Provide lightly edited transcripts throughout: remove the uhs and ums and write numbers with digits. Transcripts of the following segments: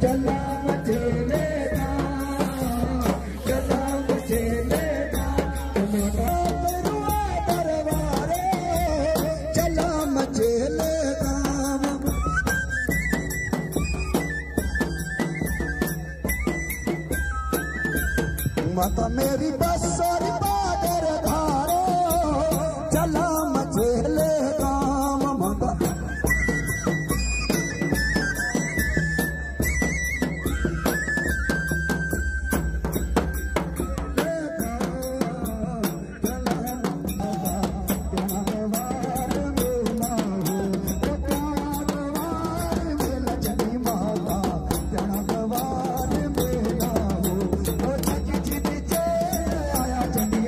चला मचेले चला मचेले दरबारे चला मचेले माता मेरी बसरी बादर धारो चला मचेले काम माता चंडी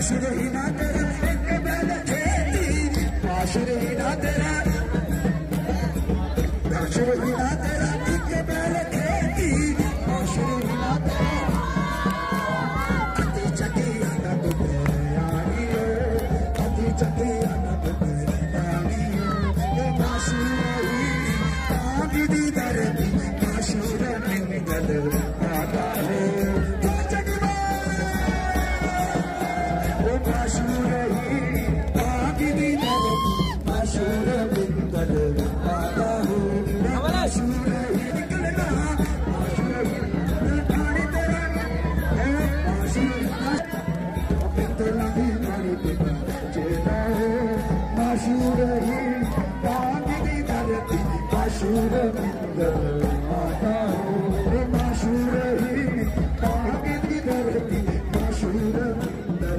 माशूर ही ना तेरा एक बैल खेती माशूर ही ना तेरा माशूर ही ना तेरा एक बैल खेती माशूर ही ना तेरा अति चकिया ना दुनियानी हो अति चकिया ना दुनियानी हो ये माशूर ही आगे दी दरदी माशूर मिंगल आता है माशूर ही आगे दी दरदी माशूर मिंगल आता है माशूर ही निकलना माशूर पानी तेरा है माशूर तेरा भी पानी तेरा चेता है माशूर ही आगे दी दरदी माशूर मिंगल आता है माशूर ही आगे दी दरदी माशूर मिंगल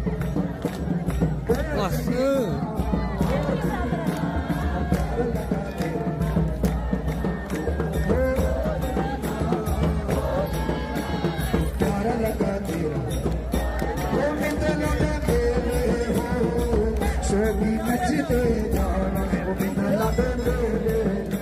प्यारा लगा तेरा गोविंद लगा तेरे हो सोभी नचते जाना गोविंद लगा तेरे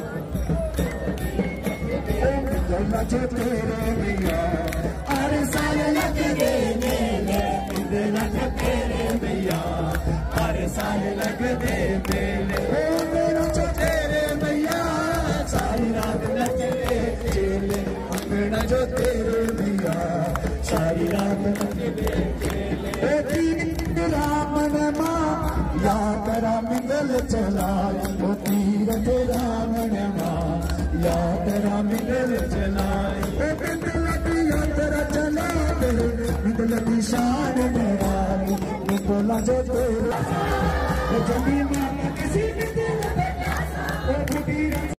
गोविंद नचे तेरे भैया अरे साल लग दे मेले गोविंद लगा तेरे भैया अरे साल लग दे मेले गोविंद नचे तेरे भैया सारी रात नचते चेले अंगना जो तेरे भैया सारी रात नचते चेले रामन माँ या तेरा मिंगल चला वो तीरथ रामन माँ या तेरा मिंगल चला मिंगल या तेरा चला मिंगल की शान मेरा मिंगल जो तेरा जमीन किसी मिंगल